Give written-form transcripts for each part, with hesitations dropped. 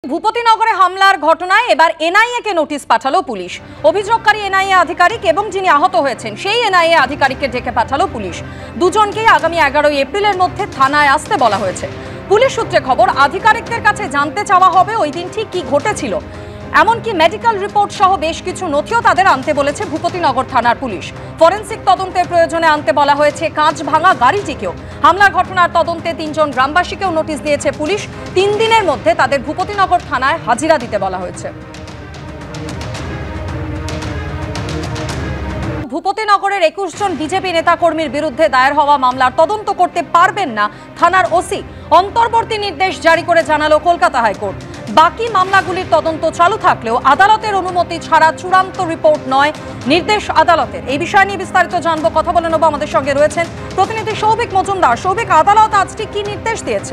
ভূপতিনগরে হামলার ঘটনায় এবার এনআইএ কে নোটিশ পাঠালো পুলিশ। অভিযোগকারী এনআইএ আধিকারিক এবং যিনি আহত হয়েছেন সেই এনআইএ আধিকারিককে ডেকে পাঠালো পুলিশ। দুজনকেই আগামী 11 এপ্রিলের মধ্যে থানায় আসতে বলা হয়েছে। পুলিশ সূত্রে খবর, আধিকারিকদের কাছে জানতে চাওয়া হবে ওই দিন ঠিক কি ঘটেছিল, এমনকি মেডিকেল রিপোর্ট সহ বেশ কিছু নথিও তাদের আনতে বলেছে ভূপতিনগর থানার পুলিশ। ফরেনসিক তদন্তের প্রয়োজনে আনতে বলা হয়েছে কাঁচ ভাঙা গাড়িটিকেও। হামলার ঘটনার তদন্তে 3 জন গ্রামবাসীকেও নোটিশ দিয়েছে পুলিশ। 3 দিনের মধ্যে তাদের ভূপতিনগর থানায় হাজিরা দিতে বলা হয়েছে। ভূপতিনগরের 21 জন বিজেপি নেতাকর্মীর বিরুদ্ধে দায়ের হওয়া মামলার তদন্ত করতে পারবেন না থানার ওসি। অন্তর্বর্তী নির্দেশ জারি করে জানালো কলকাতা হাইকোর্ট। বাকি মামলাগুলির তদন্ত চালু থাকলেও আদালতের অনুমতি ছাড়া চূড়ান্ত রিপোর্ট নয় নির্দেশ আদালতের। এই বিষয় নিয়ে বিস্তারিত জানবো, কথা বলে নেব। আমাদের সঙ্গে রয়েছেন প্রতিনিধি সৌভিক মজুমদার। সৌভিক, আদালত আজকে কি নির্দেশ দিয়েছে?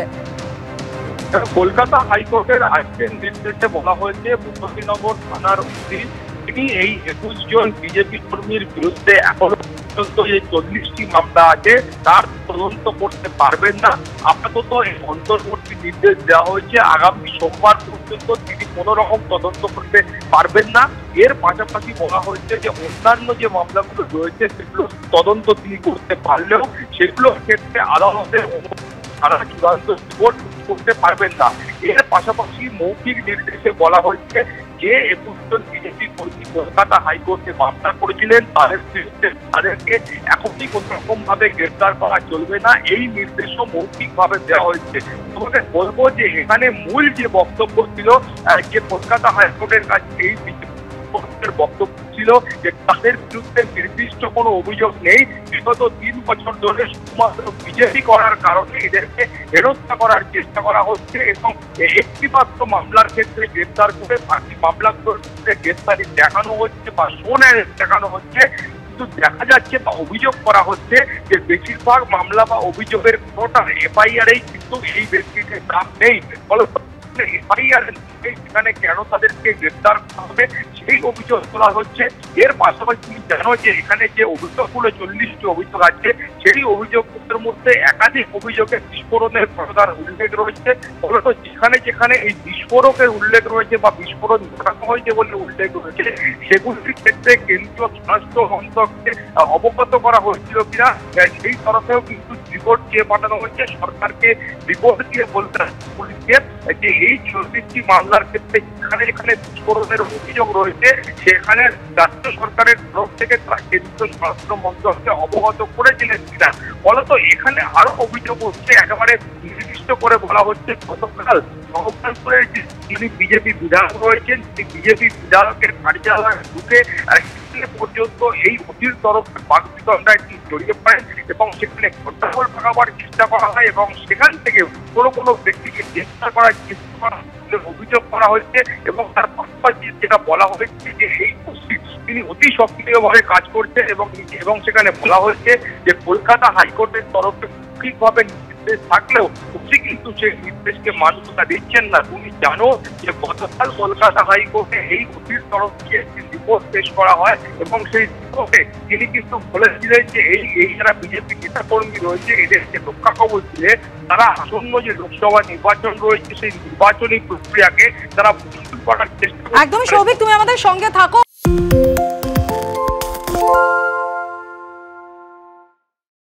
কলকাতা হাইকোর্টের আজকের নির্দেশে বলা হয়েছে ভূপতিনগর থানার ওসি তিনি এই 21 জন বিজেপি কর্মীর বিরুদ্ধে এখনো পর্যন্ত যে 40টি মামলা আছে তার তদন্ত করতে পারবেন না। আপাতত এই অন্তর্বর্তী নির্দেশ দেওয়া হয়েছে আগামী সোমবার পর্যন্ত তিনি কোনো রকম তদন্ত করতে পারবেন না। এর পাশাপাশি বলা হয়েছে যে অন্যান্য যে মামলাগুলো রয়েছে সেগুলো তদন্ত তিনি করতে পারলেও সেগুলোর ক্ষেত্রে আদালতের তারা চূড়ান্ত রিপোর্ট করতে পারবেন না। এর পাশাপাশি মৌখিক নির্দেশে বলা হয়েছে যে 21 জন বিজেপি কর্মী কলকাতা হাইকোর্টে মামলা করেছিলেন তাদেরকে এখনই কোন রকম ভাবে গ্রেফতার করা চলবে না, এই নির্দেশও মৌখিক ভাবে দেওয়া হয়েছে। তোমাকে বলবো যে এখানে মূল যে বক্তব্য ছিল যে কলকাতা হাইকোর্টের কাছে এই বক্তব্য ছিল যে তাদের বিরুদ্ধে নির্দিষ্ট কোনো অভিযোগ নেই। বিগত 3 বছর ধরে শুধুমাত্র বিজেপি করার কারণে এদেরকে হেনস্থা করার চেষ্টা করা হচ্ছে এবং একটি মাত্র মামলার ক্ষেত্রে গ্রেফতার করে বাকি মামলাগুলোর ক্ষেত্রে গ্রেফতারি দেখানো হচ্ছে বা সোনায় দেখানো হচ্ছে। কিন্তু দেখা যাচ্ছে বা অভিযোগ করা হচ্ছে যে বেশিরভাগ মামলা বা অভিযোগের কোনোটা এফআইআরেই কিন্তু এই ব্যক্তিকে নাম নেই। ফলে এফআইআর সেখানে কেন তাদেরকে গ্রেফতার করা হবে সেই অভিযোগ তোলা হচ্ছে। এর পাশাপাশি তুমি জানো যে এখানে যে অভিযোগগুলো 40টি অভিযোগ আছে সেই অভিযোগগুলোর মধ্যে একাধিক অভিযোগের বিস্ফোরণের ঘটনার উল্লেখ রয়েছে। ফলত যেখানে যেখানে এই বিস্ফোরকের উল্লেখ রয়েছে বা বিস্ফোরণ ঘটানো হয়েছে বলে উল্লেখ রয়েছে সেগুলির ক্ষেত্রে কেন্দ্রীয় স্বরাষ্ট্র মন্ত্রককে অবগত করা হয়েছিল কিনা সেই তরফেও কিন্তু রিপোর্ট দিয়ে পাঠানো হয়েছে। সরকারকে রিপোর্ট দিয়ে বলতে পুলিশকে যে এই 40টি মামলার ক্ষেত্রে যেখানে যেখানে বিস্ফোরণের অভিযোগ রয়েছে সেখানে রাজ্য সরকারের তরফ থেকে তারা কেন্দ্রীয় স্বরাষ্ট্র মন্ত্রককে অবগত করেছিলেন কিনা। ফলত এখানে আরো অভিযোগ হচ্ছে, একেবারে নির্দিষ্ট করে বলা হচ্ছে গতকাল সহকালপুরের যিনি বিজেপি বিধায়ক রয়েছেন তিনি বিজেপি বিধায়কের কার্যালয়ে ঢুকে পর্যন্ত এই ওসির তরফে বাকবিতণ্ডায় জড়িয়ে পড়েন এবং সেখানে গন্ডগোল ভাঙাবার চেষ্টা করা হয় এবং সেখান থেকে কোনো ব্যক্তিকে গ্রেফতার করার চেষ্টা করা অভিযোগ করা হয়েছে এবং তার পাশাপাশি যেটা বলা হয়েছে যে এই ওসি তিনি অতি সক্রিয়ভাবে কাজ করছেন এবং সেখানে বলা হয়েছে যে কলকাতা হাইকোর্টের তরফে ঠিকভাবে নির্দেশ থাকলেও ওসি কিন্তু সেই নির্দেশকে মান্যতা দিচ্ছেন না। তুমি জানো যে গতকাল কলকাতা হাইকোর্টে এই ওসির তরফ থেকে একটি রিপোর্ট পেশ করা হয় এবং সেই রিপোর্টে তিনি কিন্তু বলেছিলেন যে এই যারা বিজেপি নেতাকর্মী রয়েছে এদের যে রক্ষা কবচ দিয়ে তারা আসন্ন যে লোকসভা নির্বাচন রয়েছে সেই নির্বাচনী প্রক্রিয়াকে তারা করার চেষ্টা। একদমই সৌভিক, তুমি আমাদের সঙ্গে থাকো।